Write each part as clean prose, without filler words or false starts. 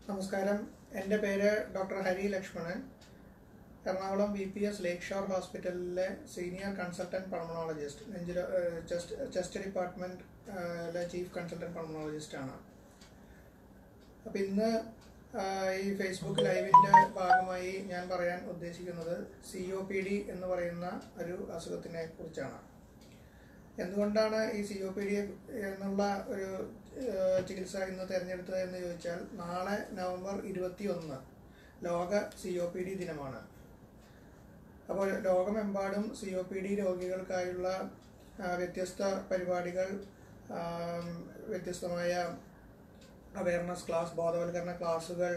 നമസ്കാരം. എൻ്റെ പേര് doctor Hari Lakshmanan. Ernakulam VPS lakeshore ഹോസ്പിറ്റലിലെ സീനിയർ കൺസൾട്ടൻറ്റ് പൾമണോളജിസ്റ്റ്, ചെസ്റ്റ് ഡിപ്പാർട്ട്മെൻറ്റിലെ ചീഫ് കൺസൾട്ടൻറ്റ് പൾമണോളജിസ്റ്റാണ്. അപ്പോൾ ഇന്ന് ഈ ഫേസ്ബുക്ക് ലൈവിൻ്റെ ഭാഗമായി ഞാൻ പറയാൻ ഉദ്ദേശിക്കുന്നത് COPD എന്ന് പറയുന്ന ഒരു അസുഖത്തിനെ കുറിച്ചാണ്. എന്തുകൊണ്ടാണ് ഈ COPD എന്നുള്ള ഒരു ചികിത്സ ഇന്ന് തിരഞ്ഞെടുത്തത് എന്ന് ചോദിച്ചാൽ, നാളെ നവംബർ 21 ലോക COPD ദിനമാണ്. അപ്പോൾ ലോകമെമ്പാടും COPD രോഗികൾക്കായുള്ള വ്യത്യസ്ത പരിപാടികൾ, വ്യത്യസ്തമായ അവയർനെസ് ക്ലാസ്, ബോധവൽക്കരണ ക്ലാസുകൾ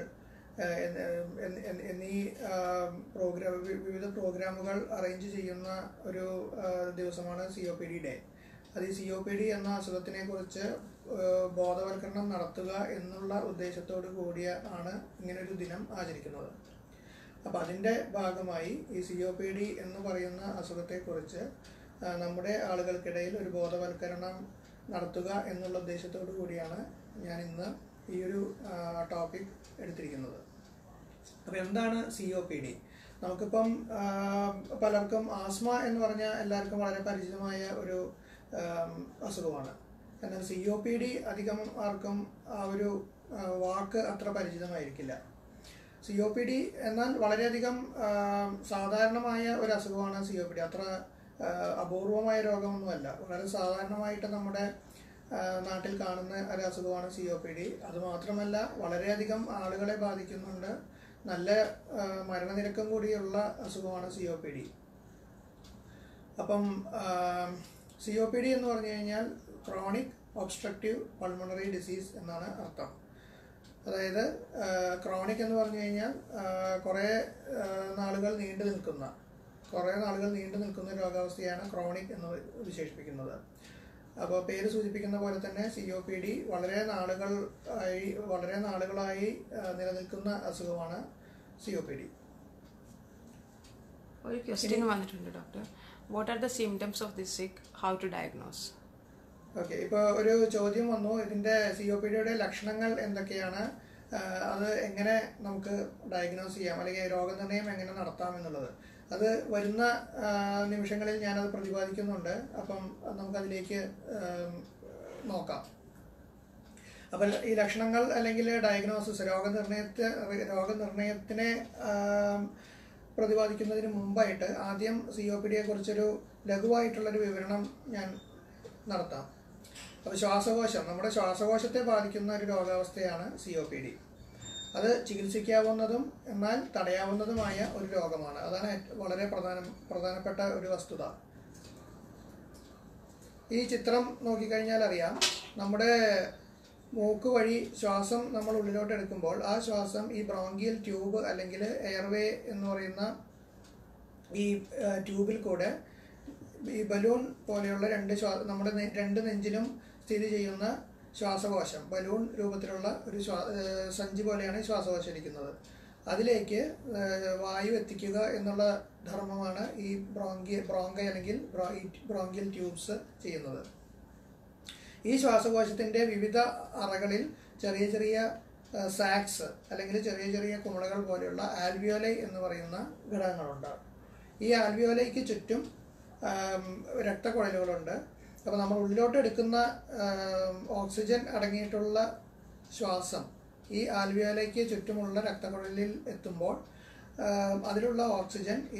എന്നീ വിവിധ പ്രോഗ്രാമുകൾ അറേഞ്ച് ചെയ്യുന്ന ഒരു ദിവസമാണ് COPD ഡേ. അത് ഈ COPD എന്ന അസുഖത്തിനെ കുറിച്ച് ബോധവൽക്കരണം നടത്തുക എന്നുള്ള ഉദ്ദേശത്തോടു കൂടിയ ആണ് ഇങ്ങനൊരു ദിനം ആചരിക്കുന്നത്. അപ്പോൾ അതിൻ്റെ ഭാഗമായി ഈ COPD എന്ന് പറയുന്ന അസുഖത്തെക്കുറിച്ച് നമ്മുടെ ആളുകൾക്കിടയിൽ ഒരു ബോധവൽക്കരണം നടത്തുക എന്നുള്ള ഉദ്ദേശത്തോടു കൂടിയാണ് ഞാൻ ഇന്ന് ഈ ഒരു ടോപ്പിക് എടുത്തിരിക്കുന്നത്. അപ്പോൾ എന്താണ് COPD? നമുക്കിപ്പം പലർക്കും ആസ്മ എന്ന് പറഞ്ഞാൽ എല്ലാവർക്കും വളരെ പരിചിതമായ ഒരു അസുഖമാണ്. എന്നാൽ COPD അധികം ആർക്കും ആ ഒരു വാക്ക് അത്ര പരിചിതമായിരിക്കില്ല. COPD എന്നാൽ വളരെയധികം സാധാരണമായ ഒരു അസുഖമാണ് COPD. അത്ര അപൂർവമായ രോഗമൊന്നുമല്ല. വളരെ സാധാരണമായിട്ട് നമ്മുടെ നാട്ടിൽ കാണുന്ന ഒരു അസുഖമാണ് COPD. അതുമാത്രമല്ല, വളരെയധികം ആളുകളെ ബാധിക്കുന്നുണ്ട്. നല്ല മരണനിരക്കും കൂടിയുള്ള അസുഖമാണ് COPD. അപ്പം COPD എന്ന് പറഞ്ഞു കഴിഞ്ഞാൽ ക്രോണിക് ഒബ്സ്ട്രക്റ്റീവ് പൾമണറി ഡിസീസ് എന്നാണ് അർത്ഥം. അതായത് ക്രോണിക് എന്ന് പറഞ്ഞു കഴിഞ്ഞാൽ കുറേ നാളുകൾ നീണ്ടു നിൽക്കുന്ന രോഗാവസ്ഥയാണ് ക്രോണിക് എന്ന് വിശേഷിപ്പിക്കുന്നത്. അപ്പോൾ പേര് സൂചിപ്പിക്കുന്ന പോലെ തന്നെ COPD വളരെ നാളുകളായി നിലനിൽക്കുന്ന അസുഖമാണ് COPD. ഒരു ക്വസ്റ്റ്യൻ വന്നിട്ടുണ്ട് doctor. What are the symptoms of this sick, how to diagnose? Okay, ഇപ്പോൾ ഒരു ചോദ്യം വന്നു, ഇതിൻ്റെ COPDയുടെ ലക്ഷണങ്ങൾ എന്തൊക്കെയാണ്, അത് എങ്ങനെ നമുക്ക് ഡയഗ്നോസ് ചെയ്യാം, അല്ലെങ്കിൽ രോഗനിർണയം എങ്ങനെ നടത്താം എന്നുള്ളത്. അത് വരുന്ന നിമിഷങ്ങളിൽ ഞാനത് പ്രതിപാദിക്കുന്നുണ്ട്. അപ്പം നമുക്കതിലേക്ക് നോക്കാം. അപ്പം ഈ ലക്ഷണങ്ങൾ അല്ലെങ്കിൽ ഡയഗ്നോസിസ്, രോഗനിർണയത്തിനെ പ്രതിപാദിക്കുന്നതിന് മുമ്പായിട്ട് ആദ്യം COPDയെ കുറിച്ചൊരു ലഘുവായിട്ടുള്ളൊരു വിവരണം ഞാൻ നടത്താം. അപ്പോൾ നമ്മുടെ ശ്വാസകോശത്തെ ബാധിക്കുന്ന ഒരു രോഗാവസ്ഥയാണ് COPD. അത് ചികിത്സിക്കാവുന്നതും എന്നാൽ തടയാവുന്നതുമായ ഒരു രോഗമാണ്. അതാണ് വളരെ പ്രധാനപ്പെട്ട ഒരു വസ്തുത. ഈ ചിത്രം നോക്കിക്കഴിഞ്ഞാൽ അറിയാം, നമ്മുടെ മൂക്ക് വഴി ശ്വാസം നമ്മൾ ഉള്ളിലോട്ട് എടുക്കുമ്പോൾ ആ ശ്വാസം ഈ ബ്രോങ്കിയൽ ട്യൂബ് അല്ലെങ്കിൽ എയർവേ എന്ന് പറയുന്ന ഈ ട്യൂബിൽ കൂടെ ഈ ബലൂൺ പോലെയുള്ള നമ്മുടെ രണ്ട് നെഞ്ചിലും സ്ഥിതി ചെയ്യുന്ന ശ്വാസകോശം, ബലൂൺ രൂപത്തിലുള്ള ഒരു സഞ്ചി പോലെയാണ് ഈ ശ്വാസകോശം ഇരിക്കുന്നത്. അതിലേക്ക് വായു എത്തിക്കുക എന്നുള്ള ധർമ്മമാണ് ഈ ബ്രോങ്കൈ അല്ലെങ്കിൽ ബ്രോങ്കിയൽ ട്യൂബ്സ് ചെയ്യുന്നത്. ഈ ശ്വാസകോശത്തിൻ്റെ വിവിധ അറകളിൽ ചെറിയ ചെറിയ സാക്സ് അല്ലെങ്കിൽ ചെറിയ ചെറിയ കുമിളകൾ പോലെയുള്ള ആൽവിയോലൈ എന്ന് പറയുന്ന ഘടകങ്ങളുണ്ട്. ഈ ആൽവിയോലൈക്ക് ചുറ്റും രക്തക്കുഴലുകളുണ്ട്. അപ്പോൾ നമ്മൾ ഉള്ളിലോട്ട് എടുക്കുന്ന ഓക്സിജൻ അടങ്ങിയിട്ടുള്ള ശ്വാസം ഈ ആൽവിയോലൈക്ക് ചുറ്റുമുള്ള രക്തക്കുഴലിൽ എത്തുമ്പോൾ അതിലുള്ള ഓക്സിജൻ ഈ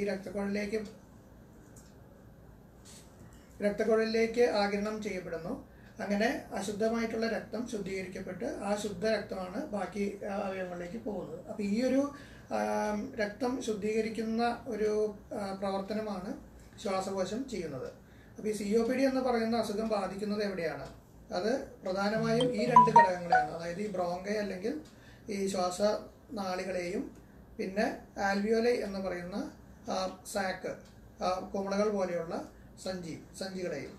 രക്തക്കുഴലിലേക്ക് ആഗിരണം ചെയ്യപ്പെടുന്നു. അങ്ങനെ അശുദ്ധമായിട്ടുള്ള രക്തം ശുദ്ധീകരിക്കപ്പെട്ട് ആ ശുദ്ധ രക്തമാണ് ബാക്കി അവയവങ്ങളിലേക്ക് പോകുന്നത്. അപ്പോൾ ഈ ഒരു രക്തം ശുദ്ധീകരിക്കുന്ന ഒരു പ്രവർത്തനമാണ് ശ്വാസകോശം ചെയ്യുന്നത്. അപ്പോൾ ഈ COPD എന്ന് പറയുന്ന അസുഖം ബാധിക്കുന്നത് എവിടെയാണ്? അത് പ്രധാനമായും ഈ രണ്ട് ഘടകങ്ങളെയാണ്. അതായത് ഈ ബ്രോങ്കൈ അല്ലെങ്കിൽ ഈ ശ്വാസനാളികളെയും ആൽവിയോലൈ എന്ന് പറയുന്ന സാക്ക്, കുമിളകൾ പോലെയുള്ള സഞ്ചികളെയും.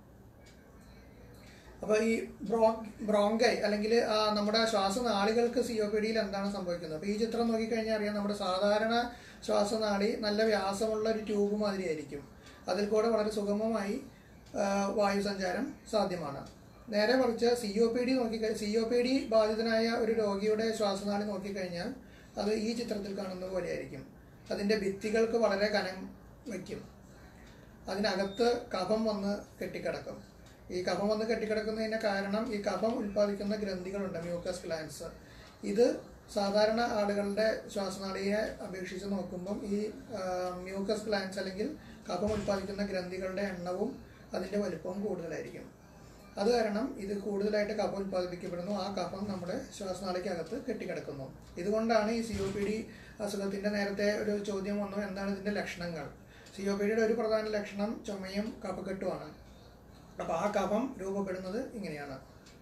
അപ്പോൾ ഈ ബ്രോങ്കൈ അല്ലെങ്കിൽ നമ്മുടെ ശ്വാസനാളികൾക്ക് COPDയിൽ എന്താണ് സംഭവിക്കുന്നത്? അപ്പോൾ ഈ ചിത്രം നോക്കിക്കഴിഞ്ഞാൽ അറിയാം, നമ്മുടെ സാധാരണ ശ്വാസനാളി നല്ല വ്യാസമുള്ള ഒരു ട്യൂബ് മാതിരിയായിരിക്കും. അതിൽ കൂടെ വളരെ സുഗമമായി വായുസഞ്ചാരം സാധ്യമാണ്. നേരെ മറിച്ച് COPD ബാധിതനായ ഒരു രോഗിയുടെ ശ്വാസനാളി നോക്കിക്കഴിഞ്ഞാൽ അത് ഈ ചിത്രത്തിൽ കാണുന്ന പോലെയായിരിക്കും. അതിൻ്റെ ഭിത്തികൾക്ക് വളരെ കനം വയ്ക്കും. അതിനകത്ത് കഫം വന്ന് കെട്ടിക്കിടക്കും. ഈ കഫം വന്ന് കെട്ടിക്കിടക്കുന്നതിൻ്റെ കാരണം ഈ കഫം ഉൽപ്പാദിക്കുന്ന ഗ്രന്ഥികളുണ്ട്, മ്യൂക്കസ് ഗ്ലാൻസ്. ഇത് സാധാരണ ആളുകളുടെ ശ്വാസനാളിയെ അപേക്ഷിച്ച് നോക്കുമ്പം ഈ മ്യൂക്കസ് ഗ്ലാൻസ് അല്ലെങ്കിൽ കഫം ഉൽപ്പാദിക്കുന്ന ഗ്രന്ഥികളുടെ എണ്ണവും അതിൻ്റെ വലുപ്പവും കൂടുതലായിരിക്കും. അത് കാരണം ഇത് കൂടുതലായിട്ട് കഫം ഉൽപ്പാദിപ്പിക്കപ്പെടുന്നു. ആ കഫം നമ്മുടെ ശ്വാസനാളിക്കകത്ത് കെട്ടിക്കിടക്കുന്നു. ഇതുകൊണ്ടാണ് ഈ COPD അസുഖത്തിൻ്റെ നേരത്തെ ഒരു ചോദ്യം വന്നു, എന്താണ് ഇതിൻ്റെ ലക്ഷണങ്ങൾ. COPDയുടെ ഒരു പ്രധാന ലക്ഷണം ചുമയും കഫക്കെട്ടുമാണ്. അപ്പോൾ ആ കഫം രൂപപ്പെടുന്നത് ഇങ്ങനെയാണ്.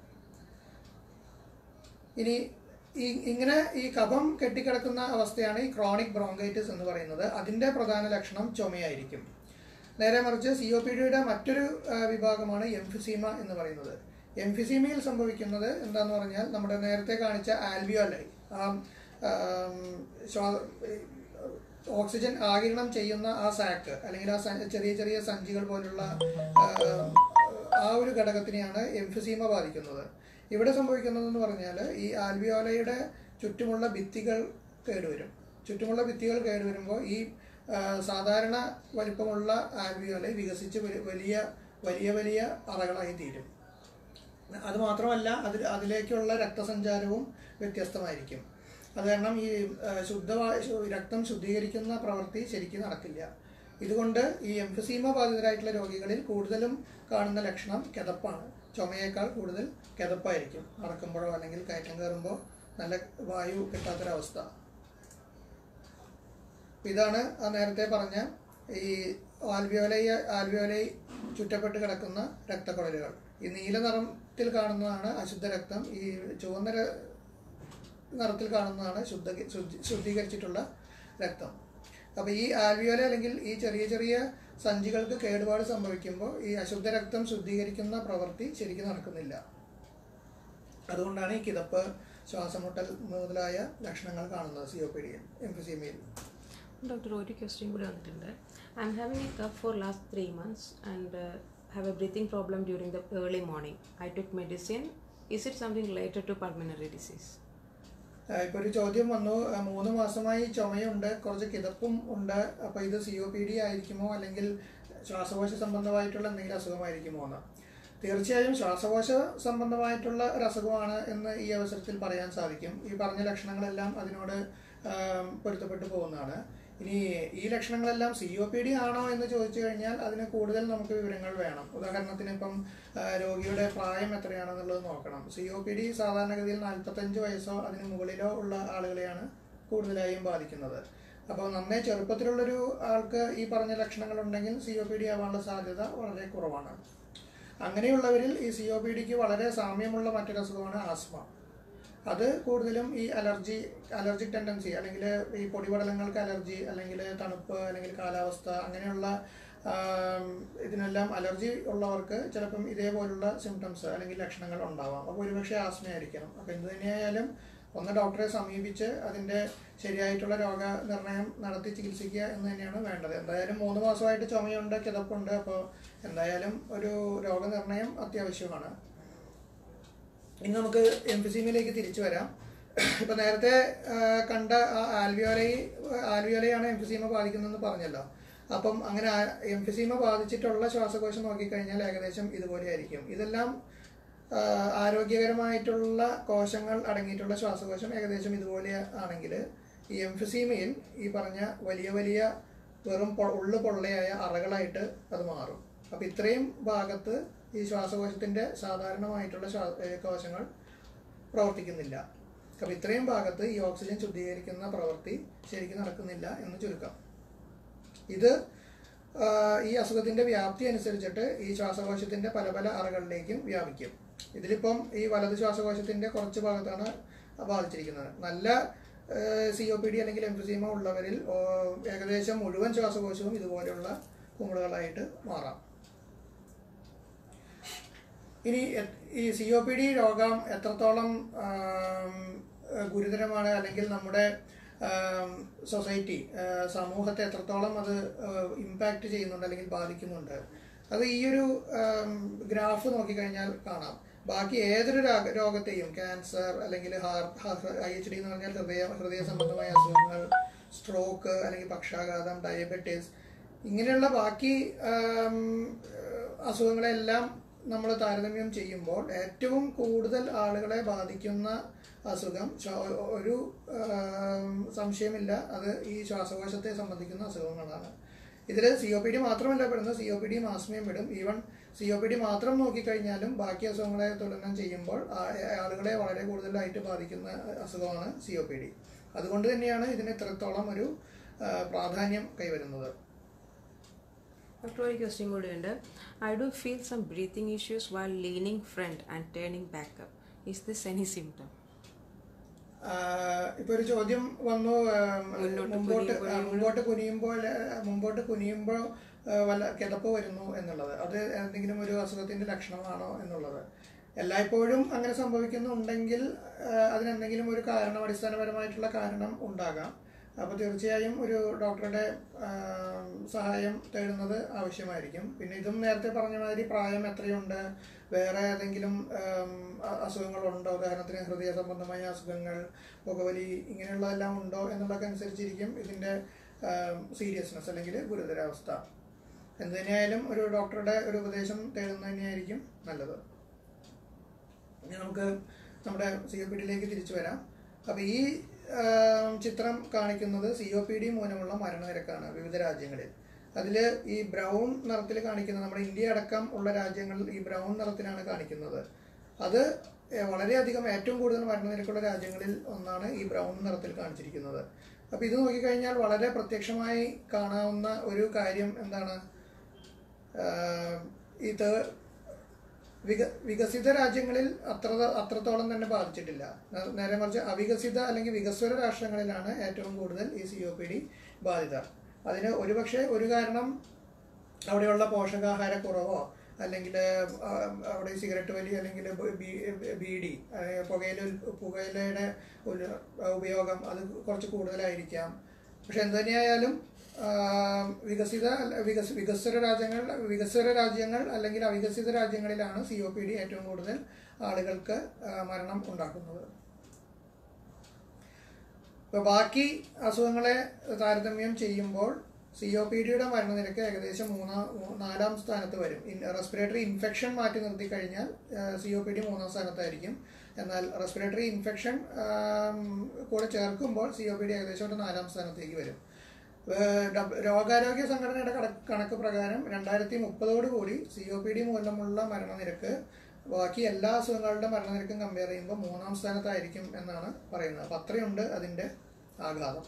ഇനി ഇങ്ങനെ ഈ കഫം കെട്ടിക്കിടക്കുന്ന അവസ്ഥയാണ് ഈ ക്രോണിക് ബ്രോങ്കൈറ്റിസ് എന്ന് പറയുന്നത്. അതിൻ്റെ പ്രധാന ലക്ഷണം ചുമയായിരിക്കും. നേരെ മറിച്ച് COPDയുടെ മറ്റൊരു വിഭാഗമാണ് എംഫിസീമ എന്ന് പറയുന്നത്. എംഫിസീമയിൽ സംഭവിക്കുന്നത് എന്താണെന്ന് പറഞ്ഞാൽ നമ്മുടെ നേരത്തെ കാണിച്ച ആൽവിയോലൈ, ഓക്സിജൻ ആഗിരണം ചെയ്യുന്ന ആ സാക്ക് അല്ലെങ്കിൽ ആ ചെറിയ ചെറിയ സഞ്ചികൾ പോലുള്ള ആ ഒരു ഘടകത്തിനെയാണ് എംഫിസീമ ബാധിക്കുന്നത്. ഇവിടെ സംഭവിക്കുന്നതെന്ന് പറഞ്ഞാൽ ഈ ആൽവിയോലയുടെ ചുറ്റുമുള്ള ഭിത്തികൾ കേടുവരും. ചുറ്റുമുള്ള ഭിത്തികൾ കേടുവരുമ്പോൾ ഈ സാധാരണ വലിപ്പമുള്ള ആൽവിയോലൈ വികസിച്ച് വലിയ വലിയ വലിയ അറകളായി തീരും. അതുമാത്രമല്ല അതിലേക്കുള്ള രക്തസഞ്ചാരവും വ്യത്യസ്തമായിരിക്കും. അത് കാരണം ഈ രക്തം ശുദ്ധീകരിക്കുന്ന പ്രവൃത്തി ശരിക്കും നടക്കില്ല. ഇതുകൊണ്ട് ഈ എംഫിസീമ ബാധിതരായിട്ടുള്ള രോഗികളിൽ കൂടുതലും കാണുന്ന ലക്ഷണം കിതപ്പാണ്. ചുമയേക്കാൾ കൂടുതൽ കിതപ്പായിരിക്കും. നടക്കുമ്പോഴോ അല്ലെങ്കിൽ കയറ്റം കയറുമ്പോൾ നല്ല വായു കിട്ടാത്തൊരവസ്ഥ. ഇതാണ് ആ നേരത്തെ പറഞ്ഞ ഈ ആൽവിയോലൈ ചുറ്റപ്പെട്ട് കിടക്കുന്ന രക്തക്കുഴലുകൾ. ഈ നീല നിറത്തിൽ കാണുന്നതാണ് അശുദ്ധ രക്തം. ഈ ചുവന്ന നിറത്തിൽ കാണുന്നതാണ് ശുദ്ധീകരിച്ചിട്ടുള്ള രക്തം. അപ്പോൾ ഈ ആൽവിയോലൈ അല്ലെങ്കിൽ ഈ ചെറിയ ചെറിയ സഞ്ചികൾക്ക് കേടുപാട് സംഭവിക്കുമ്പോൾ ഈ അശുദ്ധ രക്തം ശുദ്ധീകരിക്കുന്ന പ്രവൃത്തി ശരിക്കും നടക്കുന്നില്ല. അതുകൊണ്ടാണ് ഈ കിതപ്പ്, ശ്വാസമുട്ടൽ മുതലായ ലക്ഷണങ്ങൾ കാണുന്നത് COPD-യിൽ, എംഫിസീമയിൽ. Doctor, ഒരു question കൂടി വന്നിട്ടുണ്ട്. I am having a cough for last 3 months and have a breathing problem during the early morning. I took medicine. Is it something related to pulmonary disease? ഇപ്പോൾ ഒരു ചോദ്യം വന്നു, 3 മാസമായി ചുമയുണ്ട്, കുറച്ച് കിതപ്പും ഉണ്ട്, അപ്പോൾ ഇത് COPD ആയിരിക്കുമോ അല്ലെങ്കിൽ ശ്വാസകോശ സംബന്ധമായിട്ടുള്ള എന്തെങ്കിലും അസുഖമായിരിക്കുമോ എന്ന്. തീർച്ചയായും ശ്വാസകോശ സംബന്ധമായിട്ടുള്ള ഒരു അസുഖമാണ് എന്ന് ഈ അവസരത്തിൽ പറയാൻ സാധിക്കും. ഈ പറഞ്ഞ ലക്ഷണങ്ങളെല്ലാം അതിനോട് പൊരുത്തപ്പെട്ടു പോകുന്നതാണ്. ഇനി ഈ ലക്ഷണങ്ങളെല്ലാം COPD ആണോ എന്ന് ചോദിച്ചു കഴിഞ്ഞാൽ അതിന് കൂടുതൽ നമുക്ക് വിവരങ്ങൾ വേണം. ഉദാഹരണത്തിന് ഇപ്പം രോഗിയുടെ പ്രായം എത്രയാണെന്നുള്ളത് നോക്കണം. COPD സാധാരണഗതിയിൽ 45 വയസ്സോ അതിന് മുകളിലോ ഉള്ള ആളുകളെയാണ് കൂടുതലായും ബാധിക്കുന്നത്. അപ്പോൾ നന്നേ ചെറുപ്പത്തിലുള്ളൊരു ആൾക്ക് ഈ പറഞ്ഞ ലക്ഷണങ്ങളുണ്ടെങ്കിൽ COPD ആവാനുള്ള സാധ്യത വളരെ കുറവാണ്. അങ്ങനെയുള്ളവരിൽ ഈ COPDക്ക് വളരെ സാമ്യമുള്ള മറ്റൊരു അസുഖമാണ് ആസ്മ. അത് കൂടുതലും ഈ അലർജിക് ടെൻഡൻസി അല്ലെങ്കിൽ ഈ പൊടിപടലങ്ങൾക്ക് അലർജി അല്ലെങ്കിൽ തണുപ്പ് അല്ലെങ്കിൽ കാലാവസ്ഥ അങ്ങനെയുള്ള ഇതിനെല്ലാം അലർജി ഉള്ളവർക്ക് ചിലപ്പം ഇതേപോലുള്ള സിംറ്റംസ് അല്ലെങ്കിൽ ലക്ഷണങ്ങൾ ഉണ്ടാവാം. അപ്പോൾ ഒരുപക്ഷെ ആസ്മയായിരിക്കണം. അപ്പോൾ എന്ത് തന്നെയായാലും ഒന്ന് ഡോക്ടറെ സമീപിച്ച് അതിൻ്റെ ശരിയായിട്ടുള്ള രോഗനിർണയം നടത്തി ചികിത്സിക്കുക എന്ന് തന്നെയാണ് വേണ്ടത്. എന്തായാലും 3 മാസമായിട്ട് ചുമയുണ്ട്, കിതപ്പുണ്ട്. അപ്പോൾ എന്തായാലും ഒരു രോഗനിർണയം അത്യാവശ്യമാണ്. ഇനി നമുക്ക് എംഫിസീമയിലേക്ക് തിരിച്ചു വരാം. ഇപ്പം നേരത്തെ കണ്ട ആൽവിയോലയാണ് എംഫിസീമ ബാധിക്കുന്നതെന്ന് പറഞ്ഞല്ലോ. അപ്പം അങ്ങനെ എംഫിസീമ ബാധിച്ചിട്ടുള്ള ശ്വാസകോശം നോക്കിക്കഴിഞ്ഞാൽ ഏകദേശം ഇതുപോലെ ആയിരിക്കും. ഇതെല്ലാം ആരോഗ്യകരമായിട്ടുള്ള കോശങ്ങൾ അടങ്ങിയിട്ടുള്ള ശ്വാസകോശം ഏകദേശം ഇതുപോലെ ആണെങ്കിൽ ഈ എംഫിസീമയിൽ ഈ പറഞ്ഞ വലിയ വലിയ വെറും ഉള്ളു പൊള്ളയായ അറകളായിട്ട് അത് മാറും. അപ്പം ഇത്രയും ഭാഗത്ത് ഈ ശ്വാസകോശത്തിൻ്റെ സാധാരണമായിട്ടുള്ള കോശങ്ങൾ പ്രവർത്തിക്കുന്നില്ല. അപ്പം ഇത്രയും ഭാഗത്ത് ഈ ഓക്സിജൻ ശുദ്ധീകരിക്കുന്ന പ്രവൃത്തി ശരിക്കും നടക്കുന്നില്ല എന്ന് ചുരുക്കം. ഇത് ഈ അസുഖത്തിൻ്റെ വ്യാപ്തി അനുസരിച്ചിട്ട് ഈ ശ്വാസകോശത്തിൻ്റെ പല പല അറകളിലേക്കും വ്യാപിക്കും. ഇതിലിപ്പം ഈ വലത് ശ്വാസകോശത്തിൻ്റെ കുറച്ച് ഭാഗത്താണ് ബാധിച്ചിരിക്കുന്നത്. നല്ല COPD അല്ലെങ്കിൽ എംഫിസീമ ഉള്ളവരിൽ ഏകദേശം മുഴുവൻ ശ്വാസകോശവും ഇതുപോലെയുള്ള കുമിളകളായിട്ട് മാറാം. ഇനി ഈ COPD രോഗം എത്രത്തോളം ഗുരുതരമാണ് അല്ലെങ്കിൽ നമ്മുടെ സൊസൈറ്റി സമൂഹത്തെ എത്രത്തോളം അത് ഇമ്പാക്റ്റ് ചെയ്യുന്നുണ്ട് അല്ലെങ്കിൽ ബാധിക്കുന്നുണ്ട്, അത് ഈ ഒരു ഗ്രാഫ് നോക്കിക്കഴിഞ്ഞാൽ കാണാം. ബാക്കി ഏതൊരു രോഗത്തെയും, ക്യാൻസർ അല്ലെങ്കിൽ IHD എന്ന് പറഞ്ഞാൽ ഹൃദയ സംബന്ധമായ അസുഖങ്ങൾ, സ്ട്രോക്ക് അല്ലെങ്കിൽ പക്ഷാഘാതം, ഡയബറ്റീസ്, ഇങ്ങനെയുള്ള ബാക്കി അസുഖങ്ങളെല്ലാം നമ്മൾ താരതമ്യം ചെയ്യുമ്പോൾ ഏറ്റവും കൂടുതൽ ആളുകളെ ബാധിക്കുന്ന അസുഖം ഒരു സംശയമില്ല, അത് ഈ ശ്വാസകോശത്തെ സംബന്ധിക്കുന്ന അസുഖങ്ങളാണ്. ഇതിൽ COPD മാത്രമല്ല പെടുന്നത്, COPD ആസ്മയും പെടും. ഈവൻ COPD മാത്രം നോക്കിക്കഴിഞ്ഞാലും ബാക്കി അസുഖങ്ങളെ തുലനം ചെയ്യുമ്പോൾ ആളുകളെ വളരെ കൂടുതലായിട്ട് ബാധിക്കുന്ന അസുഖമാണ് COPD. അതുകൊണ്ട് തന്നെയാണ് ഇതിന് ഇത്രത്തോളം ഒരു പ്രാധാന്യം കൈവരുന്നത്. After a question കൂടിയുണ്ട്. I do feel some breathing issues while leaning front and turning back up. Is this any symptom? ഇപ്പോൾ ഒരു ചോദ്യം വന്നു, മുമ്പോട്ട് കുനിയുമ്പോൾ വല്ല കിതപ്പ് വരുന്നു എന്നുള്ളത്, അത് എന്തെങ്കിലും ഒരു അസുഖത്തിന്റെ ലക്ഷണമാണോ എന്നുള്ളത്. എല്ലായ്പ്പോഴും അങ്ങനെ സംഭവിക്കുന്നുണ്ടെങ്കിൽ അതിനെന്തെങ്കിലും ഒരു അടിസ്ഥാനപരമായിട്ടുള്ള കാരണം ഉണ്ടാകാം. അപ്പോൾ തീർച്ചയായും ഒരു ഡോക്ടറുടെ സഹായം തേടുന്നത് ആവശ്യമായിരിക്കും. പിന്നെ ഇതും നേരത്തെ പറഞ്ഞ മാതിരി പ്രായം എത്രയുണ്ട്, വേറെ ഏതെങ്കിലും അസുഖങ്ങളുണ്ടോ, ഉദാഹരണത്തിന് ഹൃദയ സംബന്ധമായ അസുഖങ്ങൾ, പുകവലി, ഇങ്ങനെയുള്ളതെല്ലാം ഉണ്ടോ എന്നുള്ളതൊക്കെ അനുസരിച്ചിരിക്കും ഇതിൻ്റെ സീരിയസ്നെസ് അല്ലെങ്കിൽ ഗുരുതരാവസ്ഥ. എന്ത് തന്നെയായാലും ഒരു ഡോക്ടറുടെ ഒരു ഉപദേശം തേടുന്നത് തന്നെയായിരിക്കും നല്ലത്. ഇനി നമുക്ക് നമ്മുടെ COPD തിരിച്ചു വരാം. അപ്പോൾ ഈ ചിത്രം കാണിക്കുന്നത് COPD മൂലമുള്ള മരണനിരക്കാണ് വിവിധ രാജ്യങ്ങളിൽ. അതിൽ ഈ ബ്രൗൺ നിറത്തിൽ കാണിക്കുന്നത്, നമ്മുടെ ഇന്ത്യ അടക്കം ഉള്ള രാജ്യങ്ങളിൽ ഈ ബ്രൗൺ നിറത്തിലാണ് കാണിക്കുന്നത്. അത് വളരെയധികം ഏറ്റവും കൂടുതൽ മരണനിരക്കുള്ള രാജ്യങ്ങളിൽ ഒന്നാണ് ഈ ബ്രൗൺ നിറത്തിൽ കാണിച്ചിരിക്കുന്നത്. അപ്പോൾ ഇത് നോക്കിക്കഴിഞ്ഞാൽ വളരെ പ്രത്യക്ഷമായി കാണാവുന്ന ഒരു കാര്യം എന്താണ്, ഇത് വികസിത രാജ്യങ്ങളിൽ അത്രത്തോളം തന്നെ ബാധിച്ചിട്ടില്ല. നേരെ മറിച്ച് അവികസിത അല്ലെങ്കിൽ വികസ്വര രാഷ്ട്രങ്ങളിലാണ് ഏറ്റവും കൂടുതൽ ഈ COPD ബാധിത. അതിന് ഒരുപക്ഷെ ഒരു കാരണം അവിടെയുള്ള പോഷകാഹാരക്കുറവോ അല്ലെങ്കിൽ അവിടെ സിഗരറ്റ് വലി അല്ലെങ്കിൽ ബീഡി, പുകയിലയുടെ ഉപയോഗം അത് കുറച്ച് കൂടുതലായിരിക്കാം. പക്ഷെ എന്തുതന്നെയായാലും വികസ്വര രാജ്യങ്ങൾ അല്ലെങ്കിൽ അവികസിത രാജ്യങ്ങളിലാണ് COPD ഏറ്റവും കൂടുതൽ ആളുകൾക്ക് മരണം ഉണ്ടാക്കുന്നത്. ഇപ്പോൾ ബാക്കി അസുഖങ്ങളെ താരതമ്യം ചെയ്യുമ്പോൾ COPDയുടെ മരണനിരക്ക് ഏകദേശം 4-ാം സ്ഥാനത്ത് വരും. റെസ്പിറേറ്ററി ഇൻഫെക്ഷൻ മാറ്റി നിർത്തി കഴിഞ്ഞാൽ COPD 3-ാം സ്ഥാനത്തായിരിക്കും. എന്നാൽ റെസ്പിറേറ്ററി ഇൻഫെക്ഷൻ കൂടെ ചേർക്കുമ്പോൾ COPD ഏകദേശം ഒരു 4-ാം സ്ഥാനത്തേക്ക് വരും. ലോകാരോഗ്യ സംഘടനയുടെ കണക്ക് പ്രകാരം 2030 COPD മൂലമുള്ള മരണനിരക്ക് ബാക്കി എല്ലാ അസുഖങ്ങളുടെ മരണനിരക്കും കമ്പയർ ചെയ്യുമ്പോൾ 3-ാം സ്ഥാനത്തായിരിക്കും എന്നാണ് പറയുന്നത്. അപ്പം അത്രയുണ്ട് അതിൻ്റെ ആഘാതം.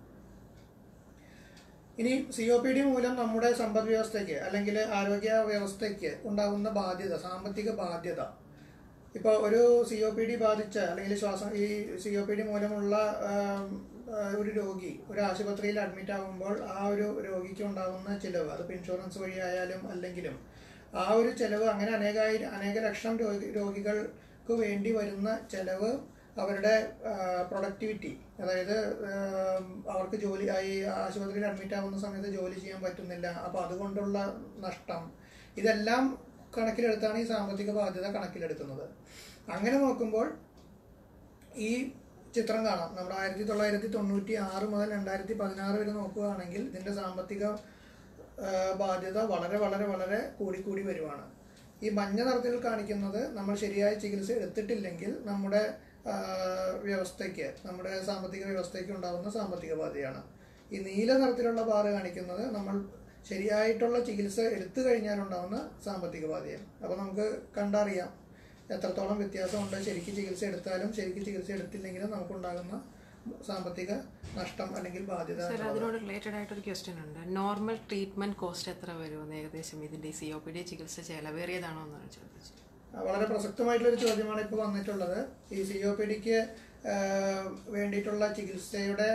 ഇനി COPD മൂലം നമ്മുടെ സമ്പദ് വ്യവസ്ഥയ്ക്ക് അല്ലെങ്കിൽ ആരോഗ്യ വ്യവസ്ഥയ്ക്ക് ഉണ്ടാകുന്ന ബാധ്യത, സാമ്പത്തിക ബാധ്യത. ഇപ്പോൾ ഒരു COPD ബാധിച്ച അല്ലെങ്കിൽ ഈ COPD മൂലമുള്ള ഒരു രോഗി ഒരു ആശുപത്രിയിൽ അഡ്മിറ്റ് ആകുമ്പോൾ ആ ഒരു രോഗിക്ക് ഉണ്ടാകുന്ന ചിലവ്, അതിപ്പോൾ ഇൻഷുറൻസ് വഴിയായാലും അല്ലെങ്കിലും ആ ഒരു ചിലവ്, അങ്ങനെ അനേക ലക്ഷം രോഗികൾക്ക് വേണ്ടി വരുന്ന ചിലവ് അവരുടെ പ്രൊഡക്ടിവിറ്റി, അതായത് അവർക്ക് ആശുപത്രിയിൽ അഡ്മിറ്റ് ആകുന്ന സമയത്ത് ജോലി ചെയ്യാൻ പറ്റുന്നില്ല, അപ്പോൾ അതുകൊണ്ടുള്ള നഷ്ടം, ഇതെല്ലാം കണക്കിലെടുത്താണ് ഈ സാമ്പത്തിക ബാധ്യത കണക്കിലെടുക്കുന്നത്. അങ്ങനെ നോക്കുമ്പോൾ ഈ ചിത്രം കാണാം. നമ്മുടെ 1996 മുതൽ 2016 വരെ നോക്കുകയാണെങ്കിൽ ഇതിൻ്റെ സാമ്പത്തിക ബാധ്യത വളരെ വളരെ വളരെ കൂടിക്കൂടി വരുവാണ്. ഈ മഞ്ഞ നിറത്തിൽ കാണിക്കുന്നത് നമ്മൾ ശരിയായ ചികിത്സ എടുത്തിട്ടില്ലെങ്കിൽ നമ്മുടെ വ്യവസ്ഥയ്ക്ക്, നമ്മുടെ സാമ്പത്തിക വ്യവസ്ഥയ്ക്ക് ഉണ്ടാകുന്ന സാമ്പത്തിക ബാധ്യതയാണ്. ഈ നീല നിറത്തിലുള്ള ബാർ കാണിക്കുന്നത് നമ്മൾ ശരിയായിട്ടുള്ള ചികിത്സ എടുത്തു കഴിഞ്ഞാലുണ്ടാകുന്ന സാമ്പത്തിക ബാധ്യത. അപ്പോൾ നമുക്ക് കണ്ടറിയാം എത്രത്തോളം വ്യത്യാസമുണ്ട്. ശരിക്കും ചികിത്സ എടുത്താലും ശരിക്കും ചികിത്സ എടുത്തില്ലെങ്കിലും നമുക്കുണ്ടാകുന്ന സാമ്പത്തിക നഷ്ടം അല്ലെങ്കിൽ ബാധ്യത. അതിനോട് റിലേറ്റഡ് ആയിട്ടൊരു ക്വസ്റ്റ്യൻ ഉണ്ട്. നോർമൽ ട്രീറ്റ്മെന്റ് കോസ്റ്റ് എത്ര വരുമെന്ന് ഏകദേശം ഇതിന്റെ COPD ചികിത്സ ചെലവേറിയതാണോ എന്നാണ് ചോദിച്ചത്. വളരെ പ്രസക്തമായിട്ടുള്ളൊരു ചോദ്യമാണ് ഇപ്പോൾ വന്നിട്ടുള്ളത്. ഈ COPDക്ക് വേണ്ടിയിട്ടുള്ള ചികിത്സയുടെ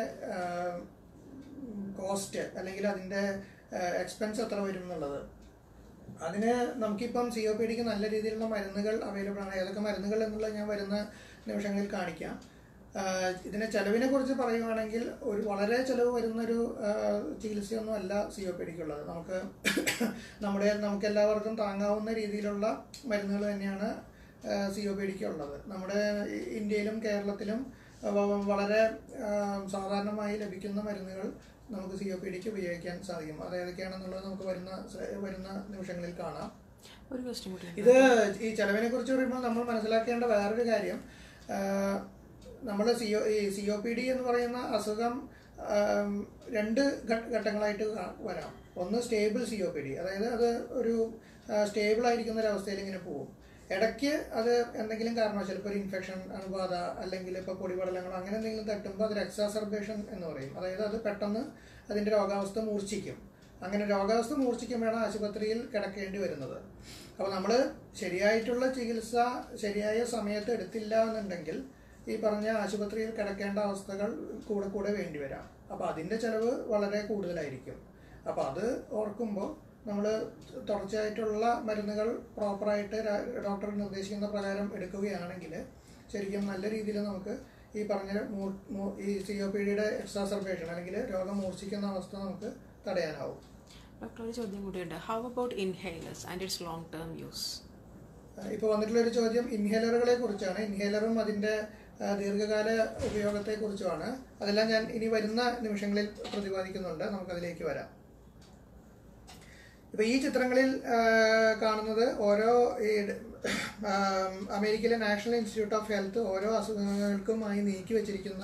കോസ്റ്റ് അല്ലെങ്കിൽ അതിൻ്റെ എക്സ്പെൻസ് എത്ര വരും എന്നുള്ളത്. അതിന് നമുക്കിപ്പം COPDക്ക് നല്ല രീതിയിലുള്ള മരുന്നുകൾ അവൈലബിൾ ആണ്. ഏതൊക്കെ മരുന്നുകൾ എന്നുള്ളത് ഞാൻ വരുന്ന നിമിഷങ്ങളിൽ കാണിക്കാം. ഇതിനെ ചെലവിനെ കുറിച്ച് പറയുകയാണെങ്കിൽ വളരെ ചെലവ് വരുന്നൊരു ചികിത്സയൊന്നും അല്ല COPDക്കുള്ളത്. നമുക്ക് എല്ലാവർക്കും താങ്ങാവുന്ന രീതിയിലുള്ള മരുന്നുകൾ തന്നെയാണ് COPD ഉള്ളത്. നമ്മുടെ ഇന്ത്യയിലും കേരളത്തിലും വളരെ സാധാരണമായി ലഭിക്കുന്ന മരുന്നുകൾ നമുക്ക് COPD ഉപയോഗിക്കാൻ സാധിക്കും. അത് ഏതൊക്കെയാണെന്നുള്ളത് നമുക്ക് വരുന്ന നിമിഷങ്ങളിൽ കാണാം. ഇത് ഈ ചെലവിനെ കുറിച്ച് പറയുമ്പോൾ നമ്മൾ മനസ്സിലാക്കേണ്ട വേറൊരു കാര്യം, നമ്മൾ COPD എന്ന് പറയുന്ന അസുഖം 2 ഘട്ടങ്ങളായിട്ട് വരാം. ഒന്ന് സ്റ്റേബിൾ COPD, അതായത് അത് ഒരു സ്റ്റേബിൾ ആയിരിക്കുന്ന ഒരവസ്ഥയിൽ ഇങ്ങനെ പോകും. ഇടയ്ക്ക് അത് എന്തെങ്കിലും കാരണവശാൽ ഇപ്പോൾ ഒരു ഇൻഫെക്ഷൻ, അണുബാധ, അല്ലെങ്കിൽ ഇപ്പോൾ പൊടിപടലങ്ങളോ അങ്ങനെ എന്തെങ്കിലും തട്ടുമ്പോൾ അതൊരു എക്സാസർബേഷൻ എന്ന് പറയും. അതായത് അത് പെട്ടെന്ന് അതിൻ്റെ രോഗാവസ്ഥ മൂർച്ഛിക്കും. അങ്ങനെ രോഗാവസ്ഥ മൂർച്ഛിക്കുമ്പോഴാണ് ആശുപത്രിയിൽ കിടക്കേണ്ടി വരുന്നത്. അപ്പോൾ നമ്മൾ ശരിയായിട്ടുള്ള ചികിത്സ ശരിയായ സമയത്ത് എടുത്തില്ല എന്നുണ്ടെങ്കിൽ ഈ പറഞ്ഞ ആശുപത്രിയിൽ കിടക്കേണ്ട അവസ്ഥകൾ കൂടെ വേണ്ടി വരാം. അപ്പോൾ അതിൻ്റെ ചിലവ് വളരെ കൂടുതലായിരിക്കും. അപ്പോൾ അത് ഓർക്കുമ്പോൾ നമ്മൾ തുടർച്ചയായിട്ടുള്ള മരുന്നുകൾ പ്രോപ്പറായിട്ട് ഡോക്ടർ നിർദ്ദേശിക്കുന്ന പ്രകാരം എടുക്കുകയാണെങ്കിൽ ശരിക്കും നല്ല രീതിയിൽ നമുക്ക് ഈ പറഞ്ഞ ഈ COPDയുടെ എക്സാസർബേഷൻ അല്ലെങ്കിൽ രോഗം മൂർച്ഛിക്കുന്ന അവസ്ഥ നമുക്ക് തടയാനാവും. ഡോക്ടർ, ഒരു ചോദ്യം കൂടിയുണ്ട്. How about inhalers and its long term use? ഇപ്പോൾ വന്നിട്ടുള്ളൊരു ചോദ്യം ഇൻഹേലറുകളെ കുറിച്ചാണ്. ഇൻഹേലറും അതിൻ്റെ ദീർഘകാല ഉപയോഗത്തെക്കുറിച്ചുമാണ്. അതെല്ലാം ഞാൻ ഇനി വരുന്ന നിമിഷങ്ങളിൽ പ്രതിപാദിക്കുന്നുണ്ട്. നമുക്കതിലേക്ക് വരാം. ഇപ്പോൾ ഈ ചിത്രങ്ങളിൽ കാണുന്നത് ഓരോ അമേരിക്കയിലെ നാഷണൽ ഇൻസ്റ്റിറ്റ്യൂട്ട് ഓഫ് ഹെൽത്ത് ഓരോ അസുഖങ്ങൾക്കുമായി നീക്കി വെച്ചിരിക്കുന്ന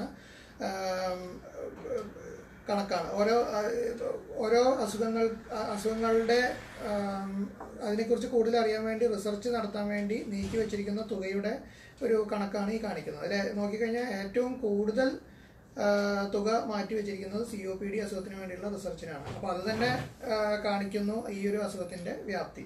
കണക്കാണ്. ഓരോ അസുഖങ്ങളുടെ അതിനെക്കുറിച്ച് കൂടുതൽ അറിയാൻ വേണ്ടി റിസർച്ച് നടത്താൻ വേണ്ടി നീക്കി വെച്ചിരിക്കുന്ന തുകയുടെ ഒരു കണക്കാണ് ഈ കാണിക്കുന്നത്. അതിൽ നോക്കിക്കഴിഞ്ഞാൽ ഏറ്റവും കൂടുതൽ തുക മാറ്റി വെച്ചിരിക്കുന്നത് COPD അസുഖത്തിന് വേണ്ടിയുള്ള റിസർച്ചിനാണ്. അപ്പോൾ അത് തന്നെ കാണിക്കുന്നു ഈ ഒരു അസുഖത്തിൻ്റെ വ്യാപ്തി.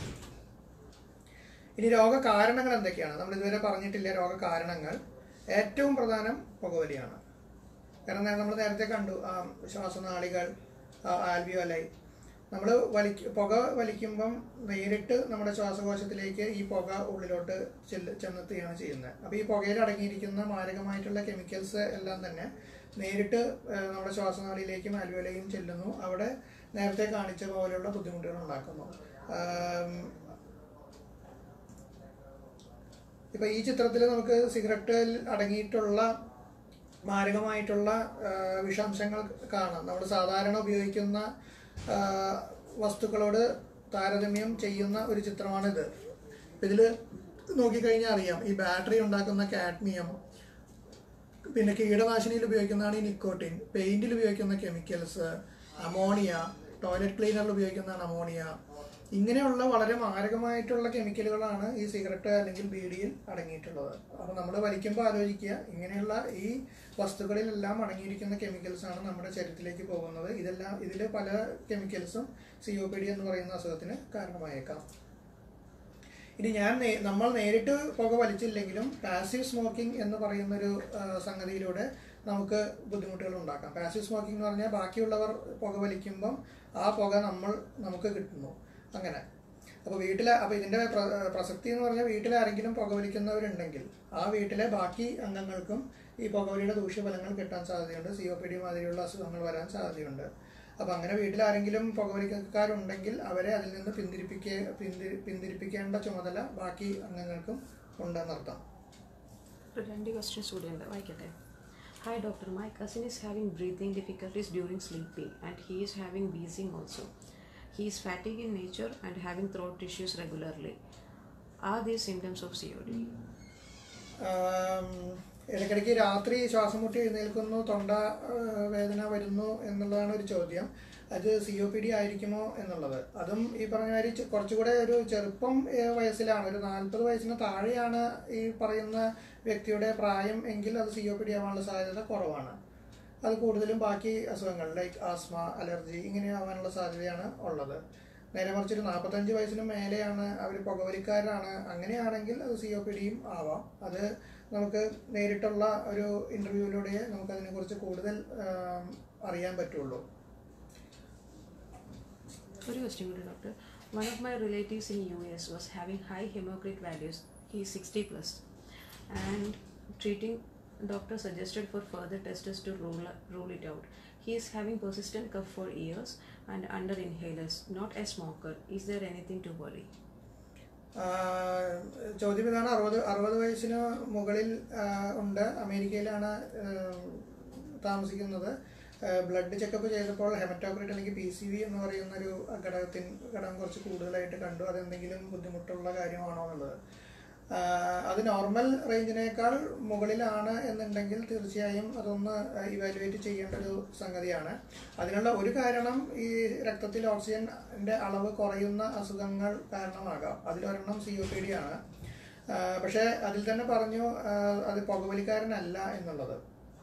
ഇനി രോഗകാരണങ്ങൾ എന്തൊക്കെയാണ്? നമ്മൾ ഇതുവരെ പറഞ്ഞിട്ടില്ല രോഗകാരണങ്ങൾ. ഏറ്റവും പ്രധാനം പുകവലിയാണ്. കാരണം നമ്മൾ നേരത്തെ കണ്ടു ശ്വാസനാളികൾ, ആൽവിയോലൈ. നമ്മൾ പുക വലിക്കുമ്പം നേരിട്ട് നമ്മുടെ ശ്വാസകോശത്തിലേക്ക് ഈ പുക ഉള്ളിലോട്ട് ചെന്നെത്തുകയാണ് ചെയ്യുന്നത്. അപ്പോൾ ഈ പുകയിൽ അടങ്ങിയിരിക്കുന്ന മാരകമായിട്ടുള്ള കെമിക്കൽസ് എല്ലാം തന്നെ നേരിട്ട് നമ്മുടെ ശ്വാസനാളിയിലേക്കും ആൽവിയോലയും ചെല്ലുന്നു. അവിടെ നേരത്തെ കാണിച്ച പോലെയുള്ള ബുദ്ധിമുട്ടുകൾ ഉണ്ടാക്കുന്നു. ഇപ്പോൾ ഈ ചിത്രത്തിൽ നമുക്ക് സിഗരറ്റിൽ അടങ്ങിയിട്ടുള്ള മാരകമായിട്ടുള്ള വിഷാംശങ്ങൾ കാണാം. നമ്മൾ സാധാരണ ഉപയോഗിക്കുന്ന വസ്തുക്കളോട് താരതമ്യം ചെയ്യുന്ന ഒരു ചിത്രമാണിത്. ഇതിൽ നോക്കിക്കഴിഞ്ഞാൽ അറിയാം ഈ ബാറ്ററി ഉണ്ടാക്കുന്ന കാഡ്മിയം, പിന്നെ കീടനാശിനിയിൽ ഉപയോഗിക്കുന്നതാണ് ഈ നിക്കോട്ടിൻ, പെയിന്റിൽ ഉപയോഗിക്കുന്ന കെമിക്കൽസ്, അമോണിയ, ടോയ്ലറ്റ് ക്ലീനറിൽ ഉപയോഗിക്കുന്നതാണ് അമോണിയ. ഇങ്ങനെയുള്ള വളരെ മാരകമായിട്ടുള്ള കെമിക്കലുകളാണ് ഈ സിഗരറ്റ് അല്ലെങ്കിൽ ബീഡിയിൽ അടങ്ങിയിട്ടുള്ളത്. അപ്പോൾ നമ്മൾ വലിക്കുമ്പോൾ ആലോചിക്കുക, ഇങ്ങനെയുള്ള ഈ വസ്തുക്കളിലെല്ലാം അടങ്ങിയിരിക്കുന്ന കെമിക്കൽസാണ് നമ്മുടെ ശരീരത്തിലേക്ക് പോകുന്നത്. ഇതിൽ പല കെമിക്കൽസും COPD എന്ന് പറയുന്ന അസുഖത്തിന് കാരണമായേക്കാം. ഇനി നമ്മൾ നേരിട്ട് പുക വലിച്ചില്ലെങ്കിലും പാസീവ് സ്മോക്കിംഗ് എന്ന് പറയുന്നൊരു സംഗതിയിലൂടെ നമുക്ക് ബുദ്ധിമുട്ടുകൾ ഉണ്ടാക്കാം. പാസീവ് സ്മോക്കിംഗ് എന്ന് പറഞ്ഞാൽ ബാക്കിയുള്ളവർ പുക വലിക്കുമ്പം ആ പുക നമുക്ക് കിട്ടുന്നു. അങ്ങനെ അപ്പോൾ ഇതിൻ്റെ പ്രസക്തി എന്ന് പറഞ്ഞാൽ വീട്ടിൽ ആരെങ്കിലും പുകവലിക്കുന്നവരുണ്ടെങ്കിൽ ആ വീട്ടിലെ ബാക്കി അംഗങ്ങൾക്കും ഈ പുകവലിയുടെ ദൂഷ്യഫലങ്ങൾ കിട്ടാൻ സാധ്യതയുണ്ട്. COPD മാതിരിയുള്ള അസുഖങ്ങൾ വരാൻ സാധ്യതയുണ്ട്. അപ്പോൾ അങ്ങനെ വീട്ടിൽ ആരെങ്കിലും പുകവലിക്കാരുണ്ടെങ്കിൽ അവരെ അതിൽ നിന്ന് പിന്തിരിപ്പിക്കേണ്ട ചുമതല ബാക്കി അംഗങ്ങൾക്കും ഉണ്ടെന്നർത്ഥം. 2 questions കൂടിയുണ്ട്, വായിക്കട്ടെ. Hi doctor, my cousin is having breathing difficulties during sleeping and he is having wheezing also. He is fatigued in nature and having throat issues regularly. Are these symptoms of COPD? ഇടയ്ക്കിടയ്ക്ക് രാത്രി ശ്വാസം മുട്ടി എഴുന്നേൽക്കുന്നു, തൊണ്ട വേദന വരുന്നു എന്നുള്ളതാണ് ഒരു ചോദ്യം. അത് COPD ആയിരിക്കുമോ എന്നുള്ളത്. അതും ഈ പറഞ്ഞ മാതിരി കുറച്ചുകൂടെ ഒരു ചെറുപ്പം വയസ്സിലാണ്, ഒരു 40 വയസ്സിന് താഴെയാണ് ഈ പറയുന്ന വ്യക്തിയുടെ പ്രായം എങ്കിൽ അത് COPD ആവാനുള്ള സാധ്യത കുറവാണ്. അത് കൂടുതലും ബാക്കി അസുഖങ്ങൾ ലൈക്ക് ആസ്മ, അലർജി ഇങ്ങനെ ആവാനുള്ള സാധ്യതയാണ് ഉള്ളത്. നേരെ മറിച്ചൊരു 45 വയസ്സിന് മേലെയാണ്, അവർ പുകവലിക്കാരാണ്, അങ്ങനെയാണെങ്കിൽ അത് COPDയും ആവാം. അത് നമുക്ക് നേരിട്ടുള്ള ഒരു ഇൻ്റർവ്യൂവിലൂടെ നമുക്കതിനെക്കുറിച്ച് കൂടുതൽ അറിയാൻ പറ്റുള്ളൂ. ഒരു ക്വസ്റ്റ്യൻ കൂടി doctor. One of my relatives in US was having high hematocrit values. He is 60+ and treating doctor suggested for further tests to rule it out. He is having persistent cough for years and under inhalers, not a smoker. Is there anything to worry? ചോദ്യം ഇതാണ്. 60 വയസ്സിന് മുകളിൽ ഉണ്ട്, അമേരിക്കയിലാണ് താമസിക്കുന്നത്. Blood checkup ചെയ്തപ്പോൾ haematocrit അല്ലെങ്കിൽ PCV എന്ന് പറയുന്നൊരു ഘടകം കുറച്ച് കൂടുതലായിട്ട് കണ്ടു. അതെന്തെങ്കിലും ബുദ്ധിമുട്ടുള്ള കാര്യമാണോ എന്നുള്ളത്. അത് നോർമൽ റേഞ്ചിനേക്കാൾ മുകളിലാണ് എന്നുണ്ടെങ്കിൽ തീർച്ചയായും അതൊന്ന് ഇവാലുവേറ്റ് ചെയ്യേണ്ട ഒരു സംഗതിയാണ്. അതിനുള്ള ഒരു കാരണം ഈ രക്തത്തിൽ ഓക്സിജൻ്റെ അളവ് കുറയുന്ന അസുഖങ്ങൾ കാരണമാകാം. അതിലൊരെണ്ണം COPD ആണ്. പക്ഷേ അതിൽ തന്നെ പറഞ്ഞു അത് പുകവലിക്കാരനല്ല എന്നുള്ളത്.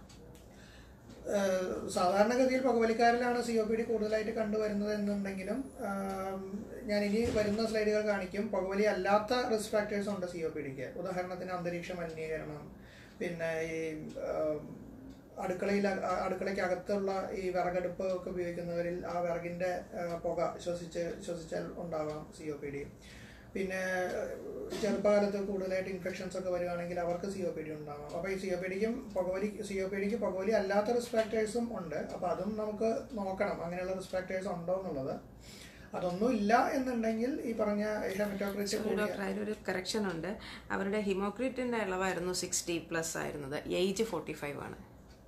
സാധാരണഗതിയിൽ പുകവലിക്കാരിലാണ് COPD കൂടുതലായിട്ട് കണ്ടുവരുന്നത് എന്നുണ്ടെങ്കിലും ഞാൻ ഇനി വരുന്ന സ്ലൈഡുകൾ കാണിക്കും. പുകവലി അല്ലാത്ത റിസ്ക് ഫാക്ടേഴ്സ് ഉണ്ട് COPDക്ക്. ഉദാഹരണത്തിന് അന്തരീക്ഷ മലിനീകരണം, പിന്നെ ഈ അടുക്കളയ്ക്കകത്തുള്ള ഈ വിറകടുപ്പ് ഒക്കെ ഉപയോഗിക്കുന്നവരിൽ ആ വിറകിൻ്റെ പുക ശ്വസിച്ചാൽ ഉണ്ടാവാം COPD. പിന്നെ ചെറുപ്പകാലത്ത് കൂടുതലായിട്ട് ഇൻഫെക്ഷൻസ് ഒക്കെ വരികയാണെങ്കിൽ അവർക്ക് COPD ഉണ്ടാകാം. അപ്പോൾ ഈ COPDക്ക് പുകവലി അല്ലാത്ത റിസ്ക് ഫാക്ടേഴ്സും ഉണ്ട്. അപ്പോൾ അതും നമുക്ക് നോക്കണം, അങ്ങനെയുള്ള റിസ്ക് ഫാക്ടേഴ്സ് ഉണ്ടോ എന്നുള്ളത്. അതൊന്നും ഇല്ല എന്നുണ്ടെങ്കിൽ ഈ പറഞ്ഞ ഡോക്ടർ അതിലൊരു കറക്ഷൻ ഉണ്ട്. അവരുടെ ഹിമോക്രിറ്റിൻ്റെ അളവായിരുന്നു 60+ ആയിരുന്നത്, ഏജ് 45 ആണ്.